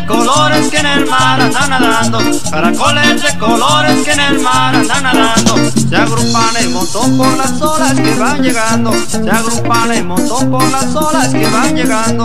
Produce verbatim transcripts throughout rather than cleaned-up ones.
colores que en el mar andan nadando, caracoles de colores que en el mar andan nadando. Se agrupan en montón por las olas que van llegando, se agrupan en montón por las olas que van llegando.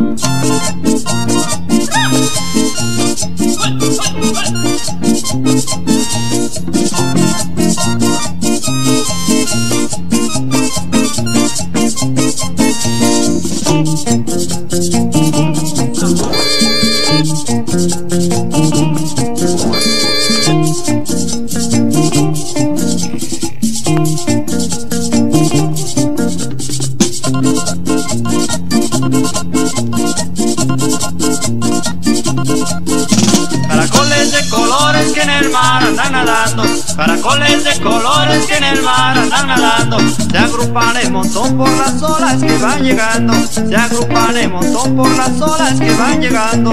Caracoles de colores que en el mar andan nadando, caracoles de colores que en el mar andan nadando. Se agrupan en montón por las olas que van llegando, se agrupan en montón por las olas que van llegando.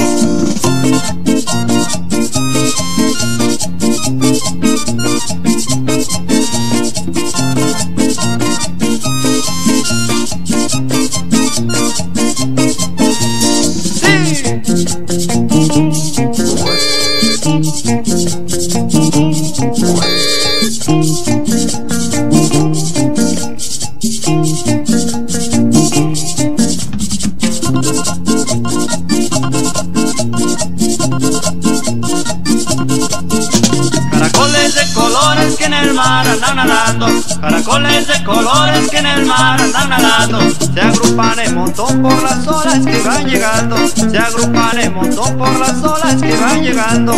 Caracoles de colores que en el mar andan nadando, caracoles de colores que en el mar andan nadando. Se agrupan en montón por las olas que van llegando, se agrupan en montón por las olas que van llegando.